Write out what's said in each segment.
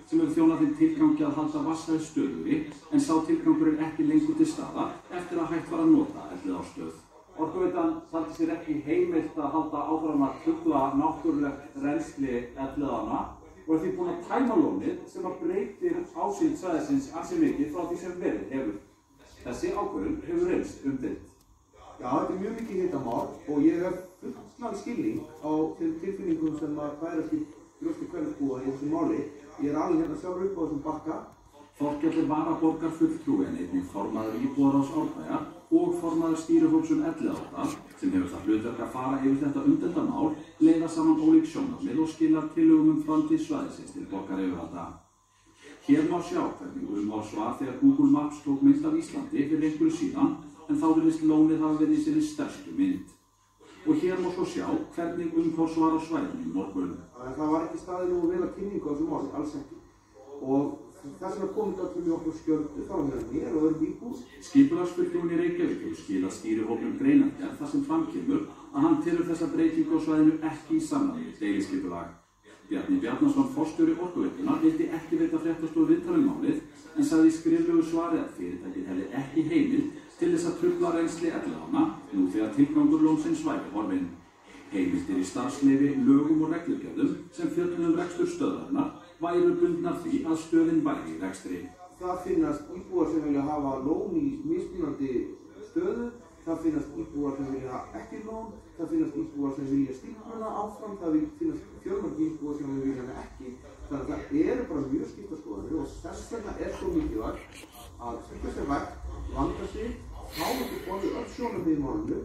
sem hefur þjónað þeim tilgangi að halda vatnsæð stöðugri en sá tilgangur er ekki lengur til staðar eftir að hægt var að nota Elliðaárstöð. Orkuveitan taldi sér ekki heimilt að halda áfram að trufla náttúrulegt rennsli Elliðaánna og er því búin að tæma lónið sem að breytir ásýnd svæðisins ansi mikið frá því sem verið hefur. Þessi ákvörðun hefur reynst umdeild. Já, þetta er mjög mikið hitamál og ég hef fullan skilning á þeim tilfinningum sem að færast í brjósti Hverfisbúa í þessu máli. Ég er alveg hérna sjálfur upp á þessum bakka. Þorkell er varaborgarfulltrúi en einnig formaður íbúðaráðs Árbæjar og formaður stýrihóps Elliðaárdal sem hefur það hlutverk að fara yfir þetta umdeilda mál, leiða saman ólík sjónarmið og skila tillögum framtíð svæðisins til borgaryfirvalda. Hér má sjá hvernig var svar þegar Google Maps tók mynd af Íslandi fyrir einhverju síðan en þá virðist lónið hafa verið í sinni stærstu mynd. Og hér má svo sjá hvernig umhorfs var á svæðinu í morgun. Það var ekki staðið nú vel að kynningu á þessu máli, alls ekki. Og þess vegna komið öllum í okkur skjöldu, þá er mér og öðrum íbúð. Skipulagsfulltrúinn í Reykjavík hefur skilað stýrihópnum greinargerð þar sem fram kemur að hann telur þessa breytingu á svæðinu ekki í samræmi við deiliskipulag. Bjarni Bjarnason, forstjóri Orkuveitunnar, vildi ekki veita fréttastofu viðtal um málið en sagði í skriflegu svari að fyrirtækið hefði ekki heimild til þess að trufla rennsli Elliðaánna nú þegar tilgangur lónsins væri horfinn. Heimildir í starfsleyfi, lögum og reglugerðum sem fjöllum rekstur stöðvarinnar væru bundnar því að stöðin væri í rekstri. Það finnast íbúar sem vilja hafa lón í mismunandi stöðu, það finnast íbúar sem vilja ekki lón, það finnast íbúar sem vilja stífluna áfram, það finnast fjölmörg íbúar sem vilja hana ekki. Þannig að það eru bara mjög skiptar skoðanir og þess vegna er svo mikilvægt að setja sér vægt, vanda sig, fá ekki borðið öll sjónarmið í málinu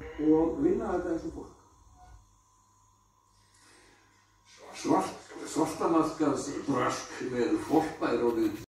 og vinna þetta eins og fólk. Svartamarkaðsbrask með hvolpa er orðið